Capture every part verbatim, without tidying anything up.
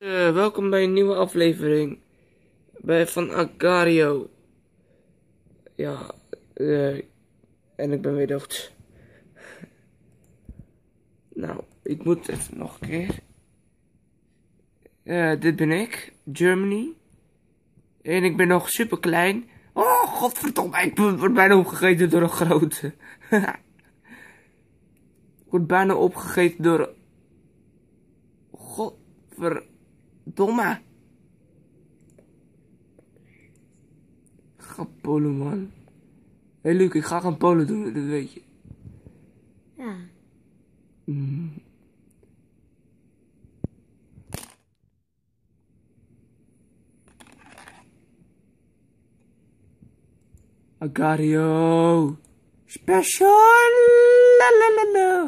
Uh, welkom bij een nieuwe aflevering bij van Agario. Ja, uh, en ik ben weer dood. Nou, ik moet even nog een keer. Uh, dit ben ik, Germany. En ik ben nog super klein. Oh, godverdomme, ik word bijna opgegeten door een grote. Ik word bijna opgegeten door een... Godverdomme. Ga polen, man. Hé, hey, Luc, ik ga gaan polen doen, dat weet je. Ja. Mm. Agario. Special. La la la la.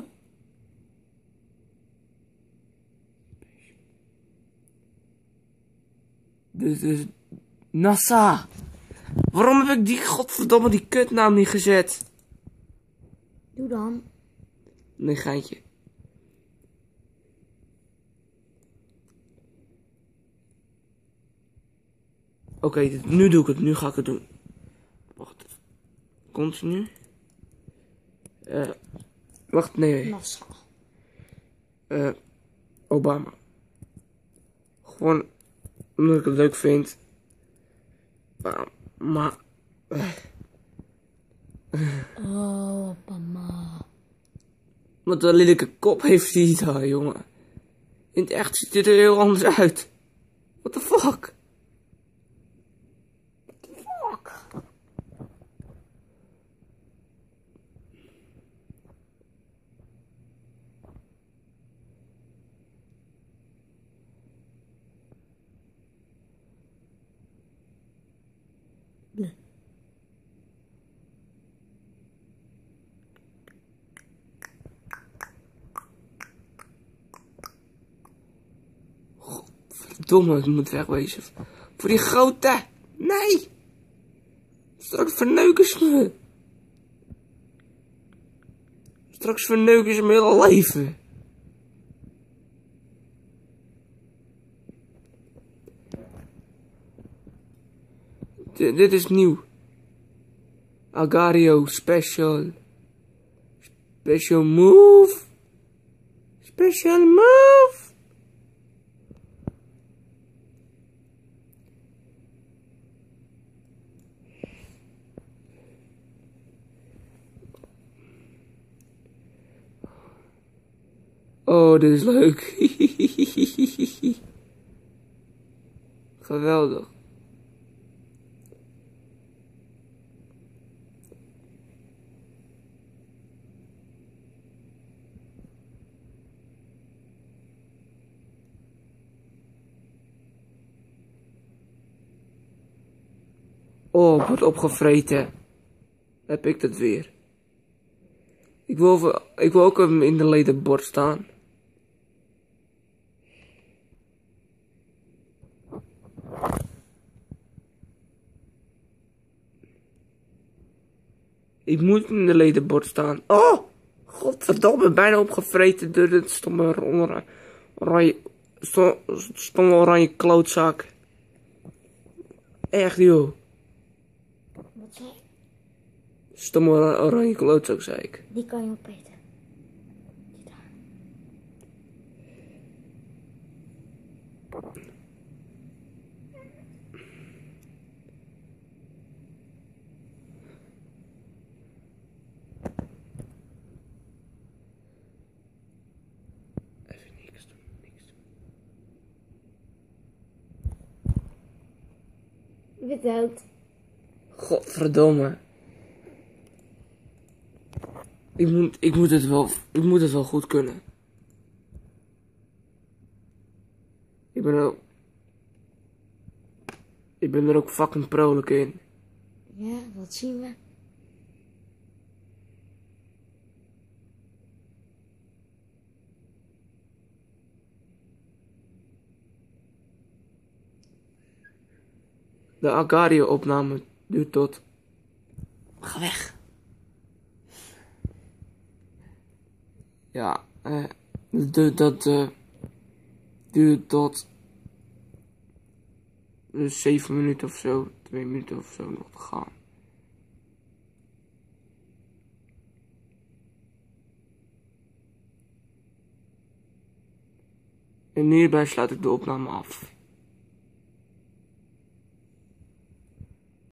Dit is NASA. Waarom heb ik die godverdomme die kutnaam niet gezet? Doe dan. Nee, geintje. Oké, okay, nu doe ik het. Nu ga ik het doen. Wacht. Continu. Uh, wacht, nee. NASA. Uh, Obama. Gewoon omdat ik het leuk vind. Maar... maar uh. Oh, Obama. Wat een lelijke kop heeft hij daar, jongen. In het echt ziet hij er heel anders uit. What the fuck? What the fuck? Bleh. Domme, het moet wegwezen. Voor die grote. Nee. Straks verneuken ze me. Straks verneuken ze mijn hele leven. D dit is nieuw. Agario special. Special move. Special move. Oh, dit is leuk. Geweldig. Oh, ik word opgevreten. Heb ik dat weer. Ik wil, over, ik wil ook hem in de ledenbord staan. Ik moet in de ledenbord staan. Oh! Godverdomme, bijna opgevreten door het stomme oranje, oranje, stomme oranje klootzak. Echt, joh. Wat zei je? Stomme oranje klootzak, zei ik. Die kan je opeten. Die daar. Even niks doen, niks doen. Je bent dood. Godverdomme. Ik moet, ik moet het wel, ik moet het wel goed kunnen. Ik ben er ook, ik ben er ook fucking vrolijk in. Ja, wat zien we? De Agario-opname duurt tot... Ga weg. Ja, eh, de, dat uh, duurt tot Dus zeven minuten of zo, twee minuten of zo nog te gaan. En hierbij sluit ik de opname af.